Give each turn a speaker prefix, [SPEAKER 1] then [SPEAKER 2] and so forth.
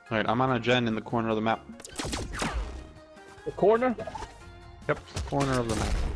[SPEAKER 1] Alright, I'm on a gen in the corner of the map.
[SPEAKER 2] The corner?
[SPEAKER 1] Yep, corner of the map.